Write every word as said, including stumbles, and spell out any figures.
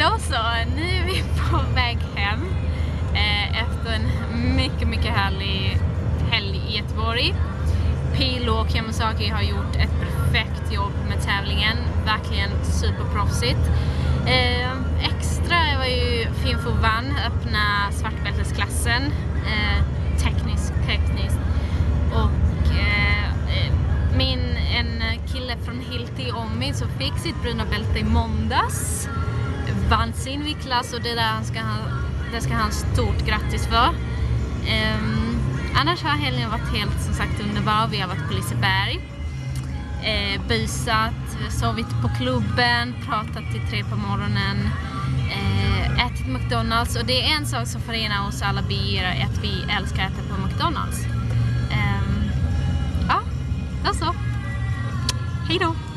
Då så, nu är vi på väg hem eh, efter en mycket, mycket härlig helg i Göteborg. Pilo och Yamasaki har gjort ett perfekt jobb med tävlingen, verkligen superproffsigt. Eh, extra var ju Finfo vann, öppna svartbältesklassen, eh, tekniskt, tekniskt. Och eh, min, en kille från Hilti Ommi som fick sitt bruna bälte i måndags vann sin viktklass, och det där han ska ha, det ska han ha stort grattis för. Um, annars har helgen varit helt som sagt underbar. Vi har varit på Liseberg, eh, busat, sovit på klubben, pratat till tre på morgonen, eh, ätit McDonalds, och det är en sak som förenar oss alla bier, att vi älskar att äta på McDonalds. Um, ja, då så. Hej då!